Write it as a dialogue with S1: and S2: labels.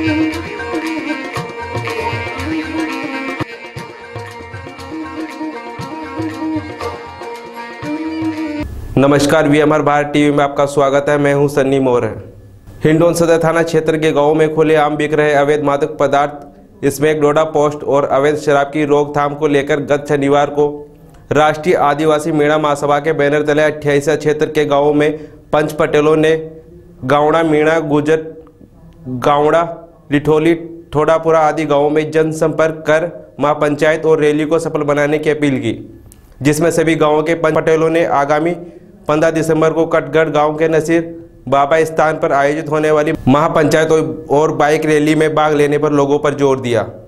S1: नमस्कार, VMR Bharat TV में आपका स्वागत है। मैं हूं सन्नी मोर। हिंडौन सदर थाना क्षेत्र के गांवों में खुलेआम बिक रहे अवैध मादक पदार्थ स्मैक डोडा पोस्ट और अवैध शराब की रोकथाम को लेकर गत शनिवार को राष्ट्रीय आदिवासी मेड़ा महासभा के बैनर तले 28 क्षेत्र के गांवों में पंच पटेलों ने गावड़ा, मीणा, गुजर, गावड़ा, लिठोली, ठोडापुरा आदि गांवों में जनसंपर्क कर महापंचायत और रैली को सफल बनाने की अपील की, जिसमें सभी गांवों के पंच पटेलों ने आगामी 15 दिसंबर को कटगढ़ गांव के नसीर बाबा स्थान पर आयोजित होने वाली महापंचायत और बाइक रैली में भाग लेने पर लोगों पर जोर दिया।